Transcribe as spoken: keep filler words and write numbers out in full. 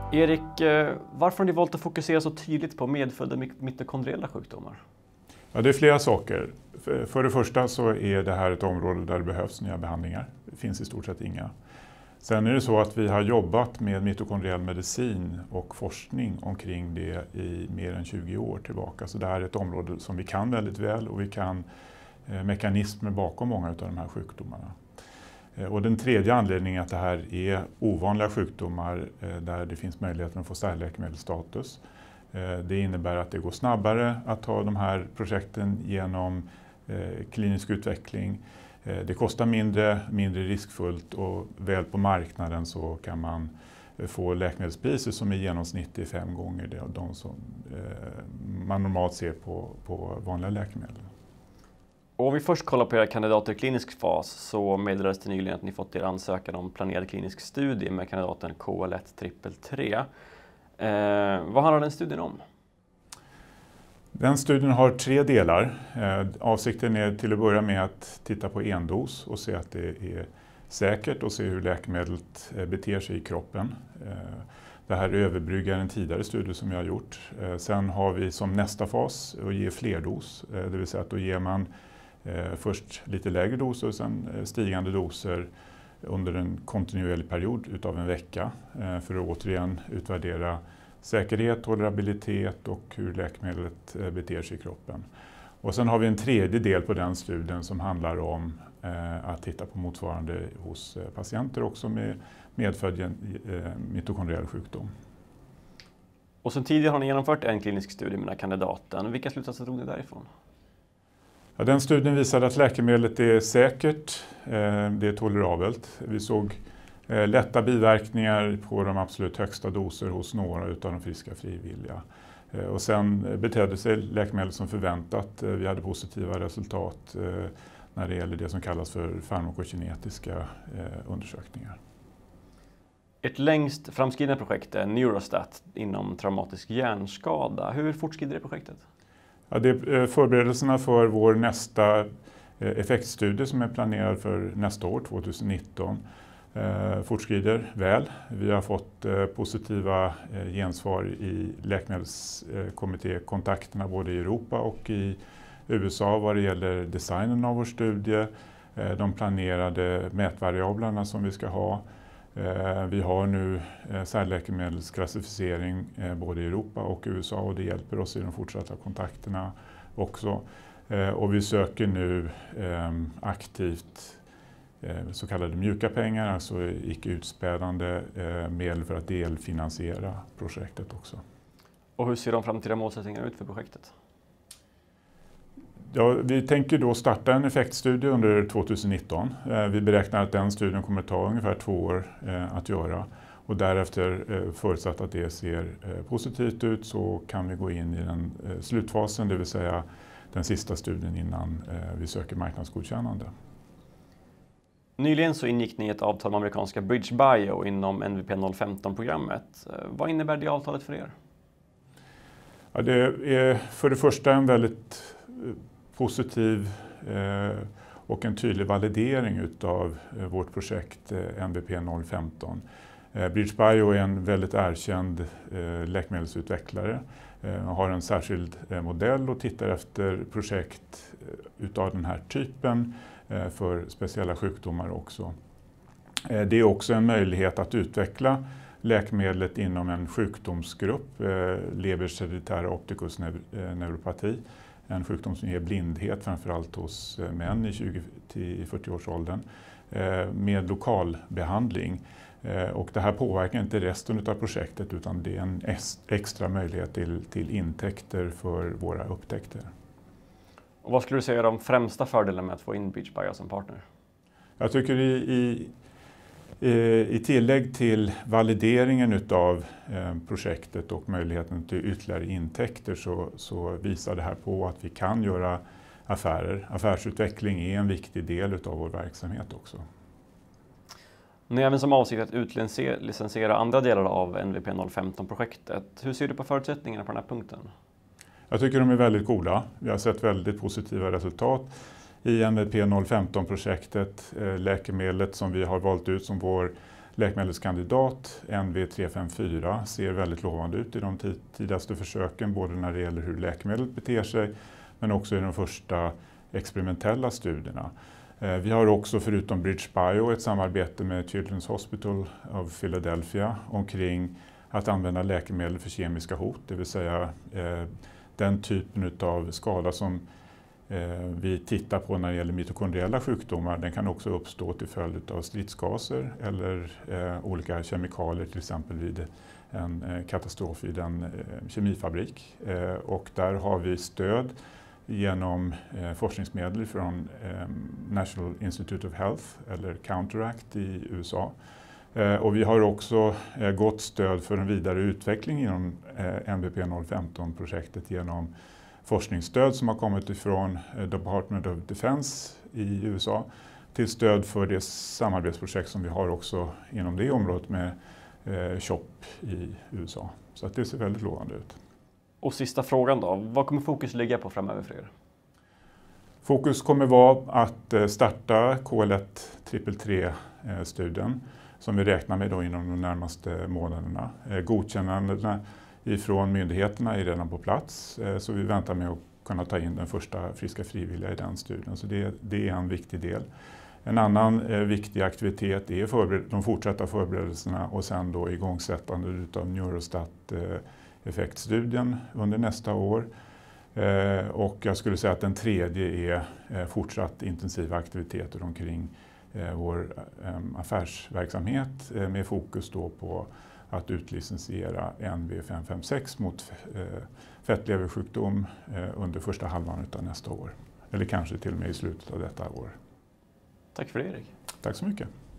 Erik, varför har ni valt att fokusera så tydligt på medfödda mitokondriella sjukdomar? Ja, det är flera saker. För det första så är det här ett område där det behövs nya behandlingar. Det finns i stort sett inga. Sen är det så att vi har jobbat med mitokondriell medicin och forskning omkring det i mer än tjugo år tillbaka. Så det här är ett område som vi kan väldigt väl och vi kan eh, mekanismer bakom många av de här sjukdomarna. Eh, och den tredje anledningen är att det här är ovanliga sjukdomar eh, där det finns möjlighet att få särläkemedelsstatus. Eh, det innebär att det går snabbare att ta de här projekten genom eh, klinisk utveckling. Det kostar mindre, mindre riskfullt och väl på marknaden så kan man få läkemedelspriser som i genomsnitt är fem gånger det de som man normalt ser på, på vanliga läkemedel. Och om vi först kollar på era kandidater i klinisk fas så meddelades det nyligen att ni fått er ansökan om planerad klinisk studie med kandidaten K L ett tre tre tre. Eh, vad handlar den studien om? Den studien har tre delar. Eh, avsikten är till att börja med att titta på endos och se att det är säkert och se hur läkemedlet eh, beter sig i kroppen. Eh, det här överbryggar en tidigare studie som jag har gjort. Eh, sen har vi som nästa fas att ge flerdos, eh, det vill säga att då ger man eh, först lite lägre doser och sen eh, stigande doser under en kontinuerlig period utav en vecka eh, för att återigen utvärdera säkerhet, tolerabilitet och hur läkemedlet beter sig i kroppen. Och sen har vi en tredje del på den studien som handlar om eh, att titta på motsvarande hos eh, patienter också med medfödd eh, mitokondriell sjukdom. Och sen tidigare har ni genomfört en klinisk studie med den här kandidaten. Vilka slutsatser drog ni därifrån? Ja, den studien visade att läkemedlet är säkert, eh, det är tolerabelt. Vi såg lätta biverkningar på de absolut högsta doser hos några utav de friska frivilliga. Och sen betedde sig läkemedel som förväntat. Vi hade positiva resultat när det gäller det som kallas för farmakokinetiska undersökningar. Ett längst framskridna projekt är Neurostat inom traumatisk hjärnskada. Hur fortskrider det projektet? Ja, det är förberedelserna för vår nästa effektstudie som är planerad för nästa år, tjugonitton. Eh, fortskrider väl. Vi har fått eh, positiva eh, gensvar i läkemedelskommittékontakterna både i Europa och i U S A vad det gäller designen av vår studie, eh, de planerade mätvariablerna som vi ska ha. Eh, vi har nu eh, särläkemedelsklassificering eh, både i Europa och U S A och det hjälper oss i de fortsatta kontakterna också. Eh, och vi söker nu eh, aktivt så kallade mjuka pengar, alltså icke utspädande medel för att delfinansiera projektet också. Och hur ser de framtida målsättningarna ut för projektet? Ja, vi tänker då starta en effektstudie under tjugonitton. Vi beräknar att den studien kommer ta ungefär två år att göra och därefter förutsatt att det ser positivt ut så kan vi gå in i den slutfasen, det vill säga den sista studien innan vi söker marknadsgodkännande. Nyligen så ingick ni ett avtal med amerikanska BridgeBio inom N V P noll femton-programmet. Vad innebär det avtalet för er? Ja, det är för det första en väldigt positiv eh, och en tydlig validering utav eh, vårt projekt eh, N V P noll femton. Eh, BridgeBio är en väldigt erkänd eh, läkemedelsutvecklare. Eh, har en särskild eh, modell och tittar efter projekt eh, utav den här typen för speciella sjukdomar också. Det är också en möjlighet att utveckla läkemedlet inom en sjukdomsgrupp, Lebers hereditära opticus neuropati, en sjukdom som ger blindhet framförallt hos män i tjugo till fyrtio-årsåldern, med lokal behandling. Och det här påverkar inte resten av projektet utan det är en extra möjlighet till, till intäkter för våra upptäckter. Och vad skulle du säga är de främsta fördelarna med att få in BridgeBio som partner? Jag tycker i, i, i tillägg till valideringen utav eh, projektet och möjligheten till ytterligare intäkter så, så visar det här på att vi kan göra affärer. Affärsutveckling är en viktig del utav vår verksamhet också. Ni har även som avsikt att utlicensiera andra delar av N V P noll femton-projektet. Hur ser du på förutsättningarna på den här punkten? Jag tycker de är väldigt goda. Vi har sett väldigt positiva resultat i N V P noll femton-projektet. Läkemedlet som vi har valt ut som vår läkemedelskandidat, N V tre fem fyra, ser väldigt lovande ut i de tidigaste försöken, både när det gäller hur läkemedlet beter sig men också i de första experimentella studierna. Vi har också förutom BridgeBio ett samarbete med Children's Hospital of Philadelphia omkring att använda läkemedel för kemiska hot, det vill säga eh, den typen av skada som eh, vi tittar på när det gäller mitokondriella sjukdomar. Den kan också uppstå till följd av stridsgaser eller eh, olika kemikalier, till exempel vid en eh, katastrof vid en eh, kemifabrik. Eh, och där har vi stöd genom eh, forskningsmedel från eh, National Institute of Health eller Counteract i U S A. Eh, och vi har också eh, gott stöd för en vidare utveckling inom eh, N B P noll femton-projektet genom forskningsstöd som har kommit ifrån eh, Department of Defense i U S A till stöd för det samarbetsprojekt som vi har också inom det området med eh, C H O P i U S A. Så att det ser väldigt lovande ut. Och sista frågan då, vad kommer fokus ligga på framöver för er? Fokus kommer vara att starta K L ett tre tre tre-studien som vi räknar med då inom de närmaste månaderna. Godkännandena ifrån myndigheterna är redan på plats, så vi väntar med att kunna ta in den första friska frivilliga i den studien. Så det, det är en viktig del. En annan eh, viktig aktivitet är förbered- de fortsatta förberedelserna och sen då igångsättandet av Neurostat eh, effektstudien under nästa år. Eh, och jag skulle säga att den tredje är eh, fortsatt intensiva aktiviteter omkring eh, vår eh, affärsverksamhet eh, med fokus då på att utlicensiera N V fem fem sex mot eh, fettleversjukdom eh, under första halvan av nästa år. Eller kanske till och med i slutet av detta år. Tack för det, Erik. Tack så mycket.